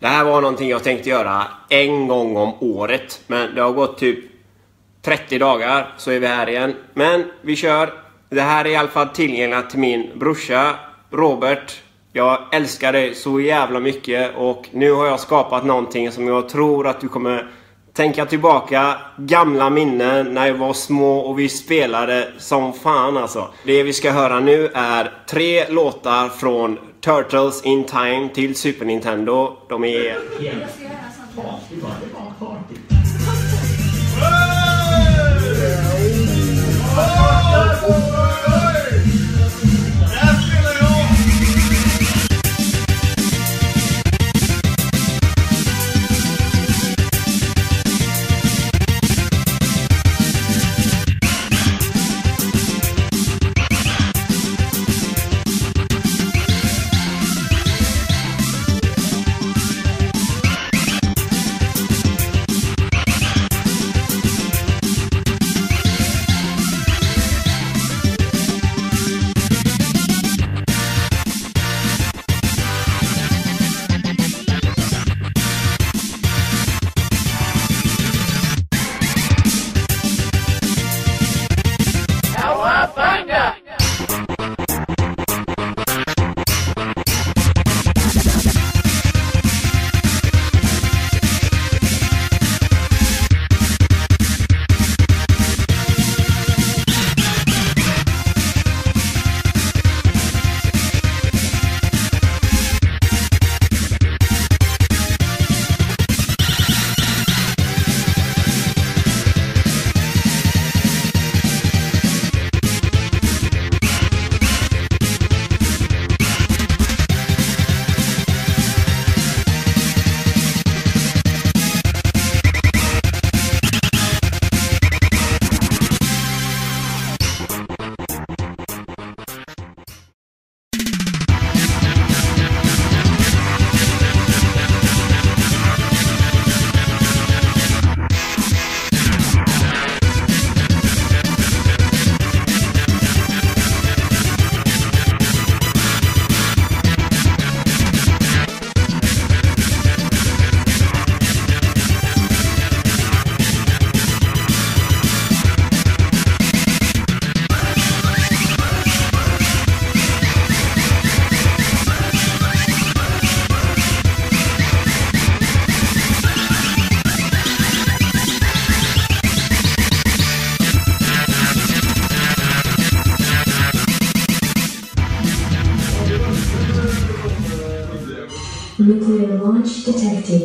Det här var någonting jag tänkte göra en gång om året. Men det har gått typ 30 dagar så är vi här igen. Men vi kör. Det här är i alla fall tillgängligt till min brorsa Robert. Jag älskar dig så jävla mycket. Och nu har jag skapat någonting som jag tror att du kommer tänka tillbaka. Gamla minnen när jag var små och vi spelade som fan alltså. Det vi ska höra nu är 3 låtar från Turtles in Time till Super Nintendo. De är... Nuclear launch detected.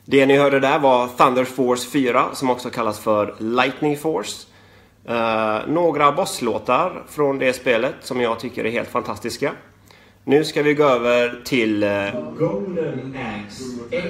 Det ni hörde där var Thunder Force 4 som också kallas för Lightning Force. Några bosslåtar från det spelet som jag tycker är helt fantastiska. Nu ska vi gå över till Golden Axe 1.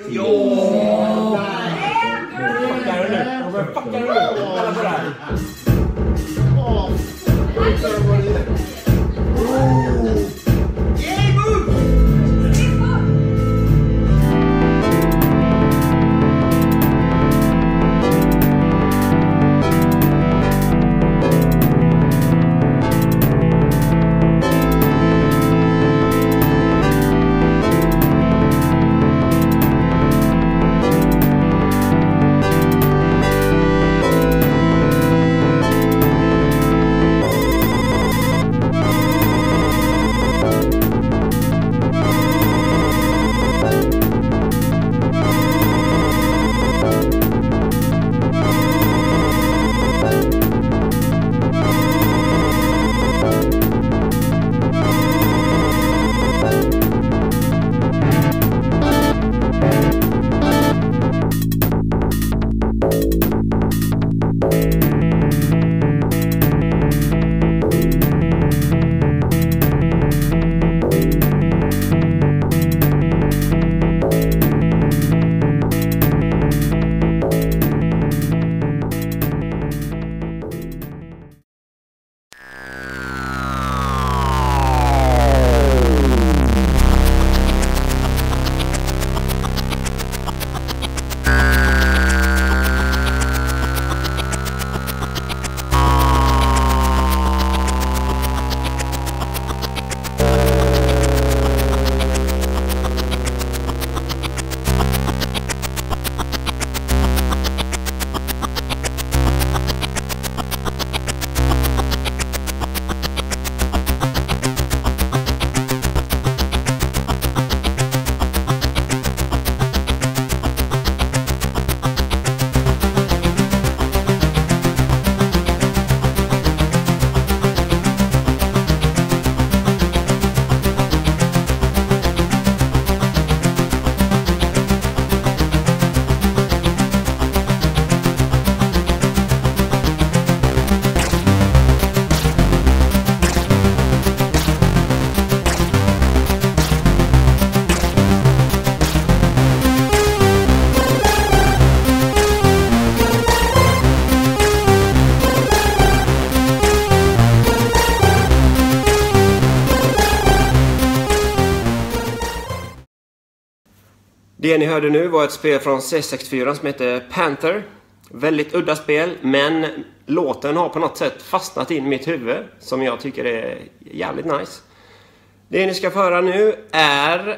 Det ni hörde nu var ett spel från C64 som heter Panther. Väldigt udda spel, men låten har på något sätt fastnat in i mitt huvud som jag tycker är jävligt nice. Det ni ska få höra nu är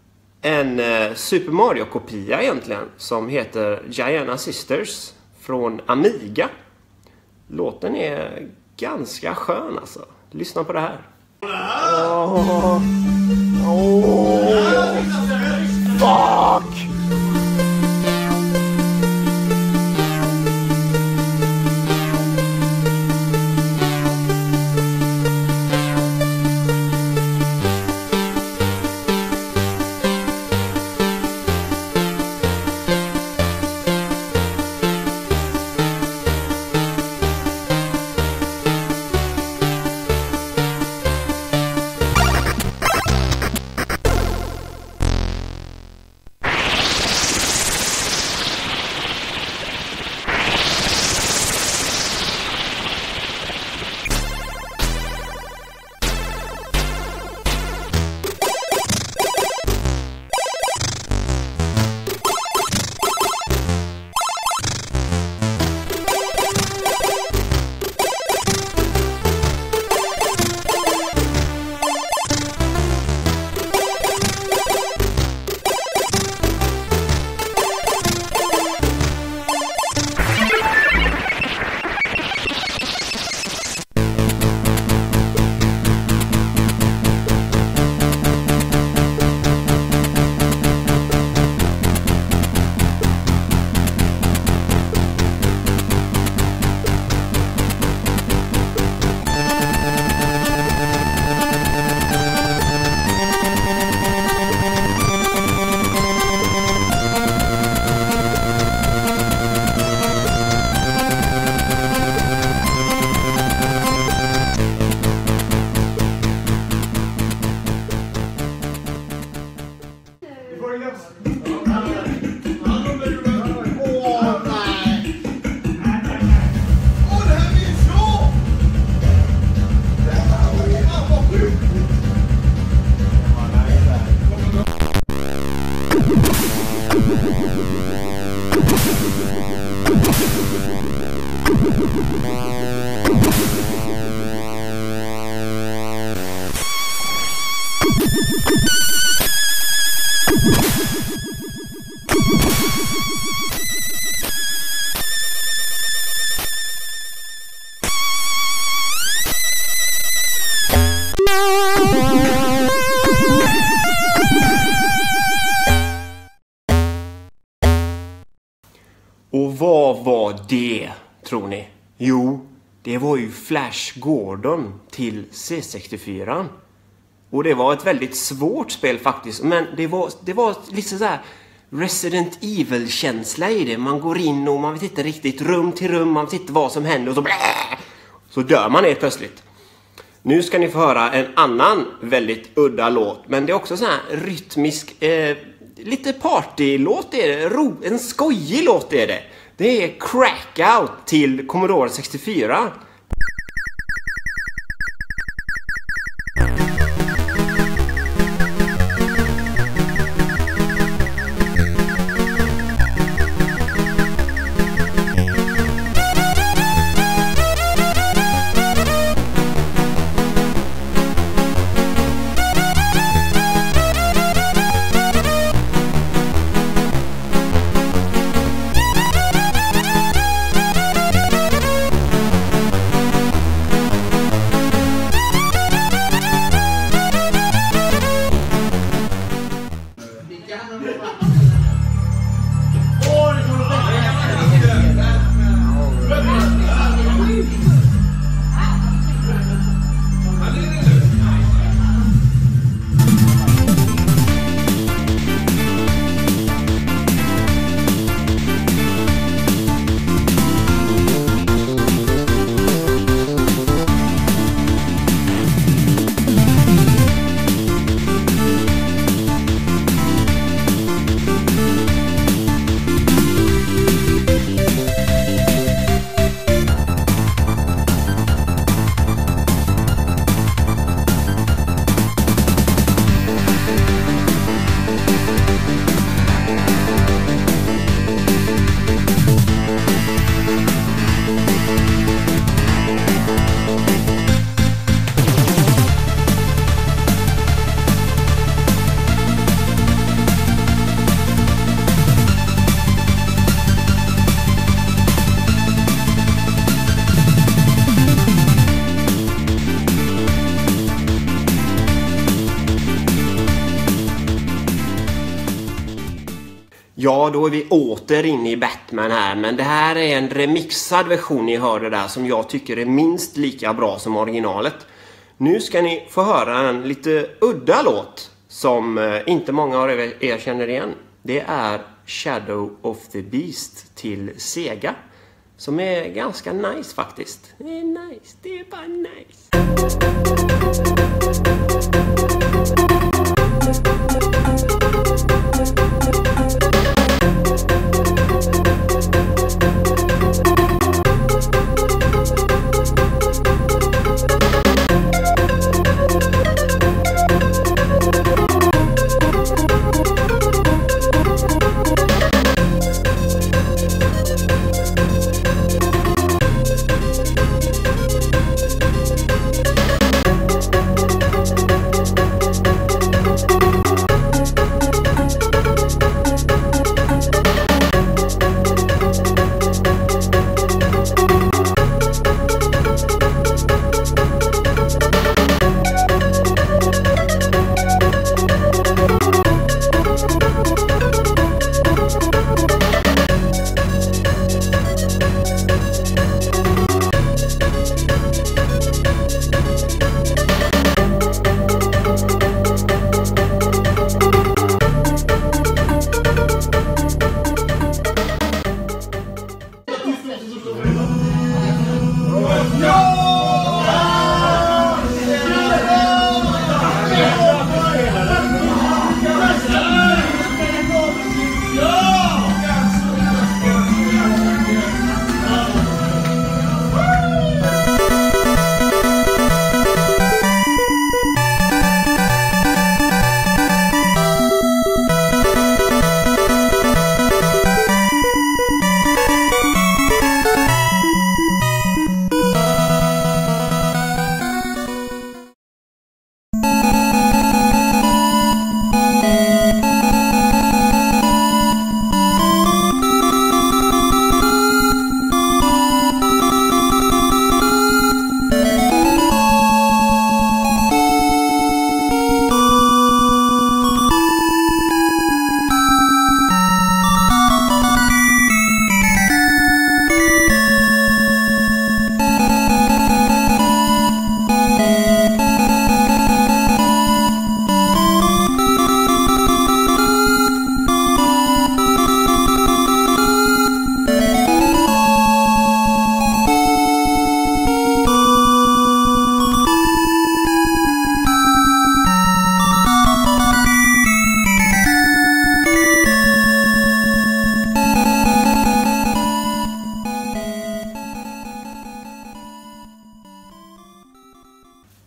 en Super Mario-kopia egentligen som heter Giana Sisters från Amiga. Låten är ganska skön alltså. Lyssna på det här. Fuck! Vad var det, tror ni? Jo, det var ju Flash Gordon till C64. Och det var ett väldigt svårt spel faktiskt. Men det var lite så här Resident Evil-känsla i det. Man går in och man vet inte riktigt rum till rum. Man vet inte vad som händer och så dör man helt plötsligt. Nu ska ni få höra en annan väldigt udda låt. Men det är också så här rytmisk, lite partylåt är det. En skojig låt är det. Det är Crack Out till Commodore 64. Ja, då är vi åter inne i Batman här. Men det här är en remixad version ni hörde där som jag tycker är minst lika bra som originalet. Nu ska ni få höra en lite udda låt som inte många av er känner igen. Det är Shadow of the Beast till Sega. Som är ganska nice faktiskt. Det är nice, det är bara nice.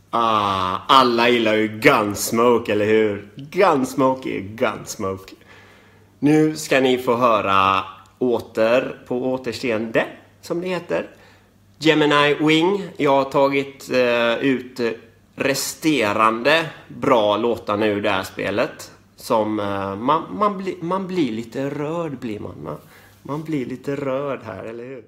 Alla gillar ju Gunsmoke, eller hur? Gunsmoke är Gunsmoke. Nu ska ni få höra återseende, som det heter. Gemini Wing. Jag har tagit ut resterande bra låtar nu i det här spelet. Som man blir lite rörd, blir man. Man blir lite rörd här, eller hur?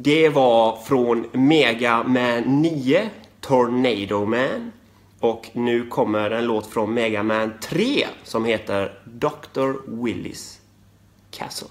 det var från Mega Man 9, Tornado Man. Och nu kommer en låt från Mega Man 3 som heter Dr. Willy's Castle.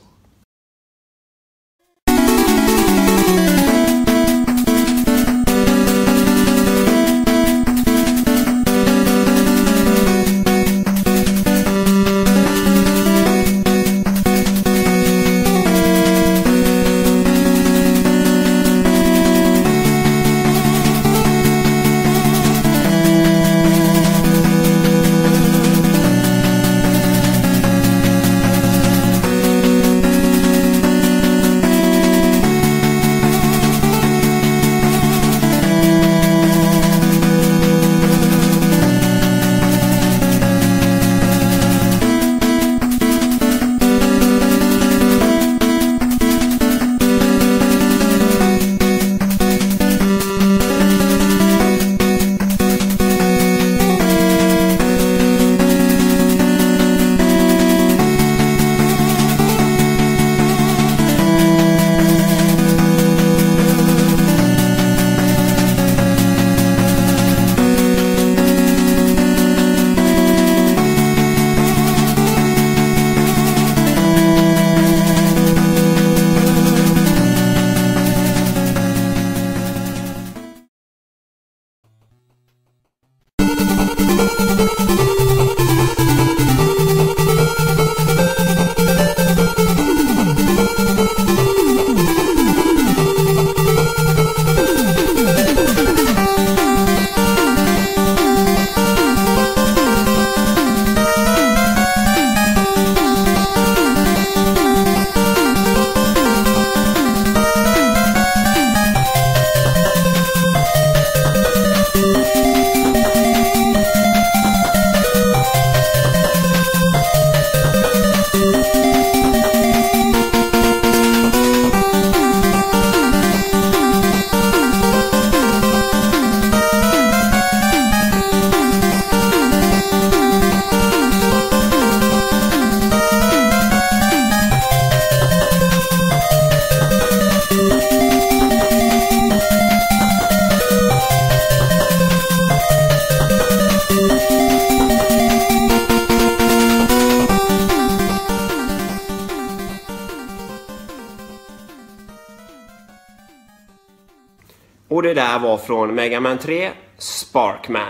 Och det där var från Mega Man 3, Sparkman.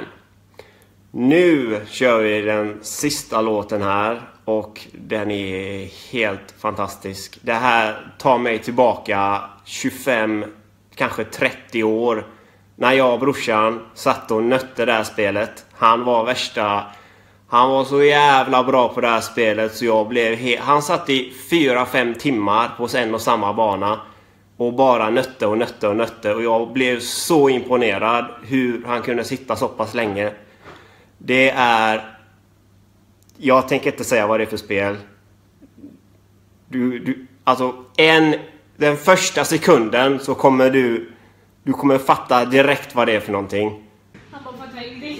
Nu kör vi den sista låten här och den är helt fantastisk. Det här tar mig tillbaka 25, kanske 30 år. När jag och brorsan satt och nötte det här spelet. Han var så jävla bra på det här spelet så jag blev han satt i 4-5 timmar på en och samma bana. Och bara nötte och nötte och nötte. Och jag blev så imponerad hur han kunde sitta så pass länge. Det är... Jag tänker inte säga vad det är för spel. Alltså, den första sekunden så kommer du kommer fatta direkt vad det är för någonting. Han bara fattar ingenting.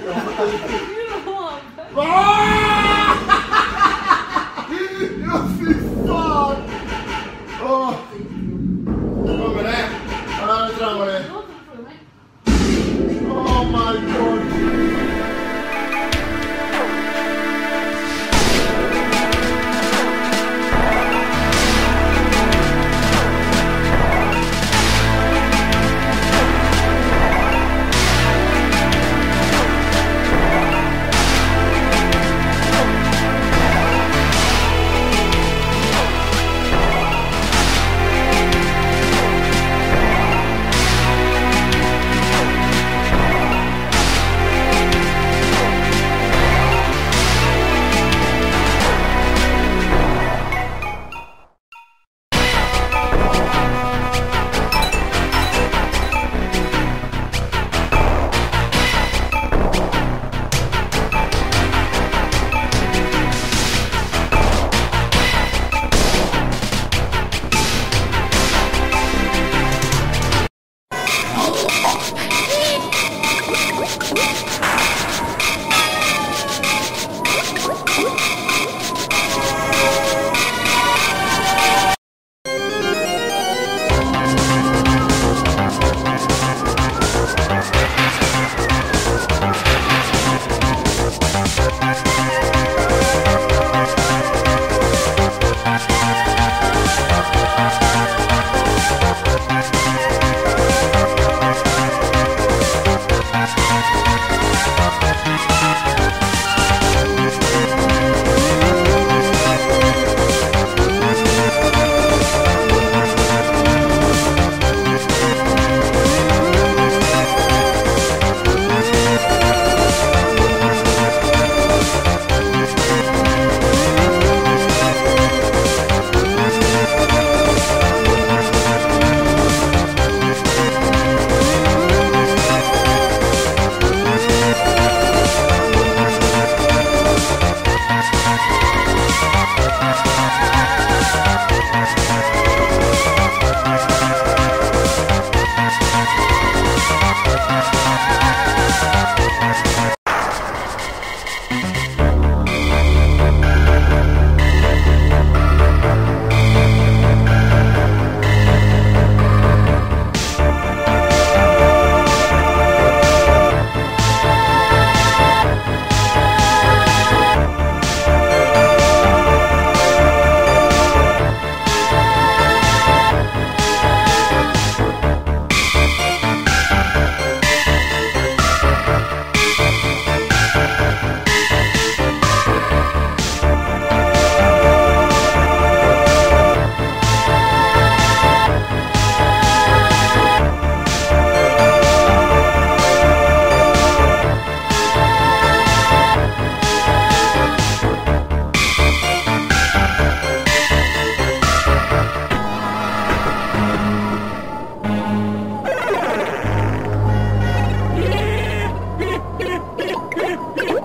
Ja, fy fan! Åh! Kommer det? Ja, det tror jag det. Oh my god!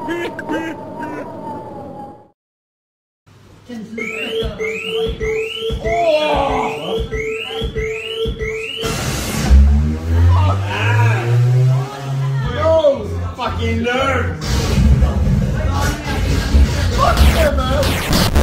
Yo, fucking nerd! Fuck yeah, man!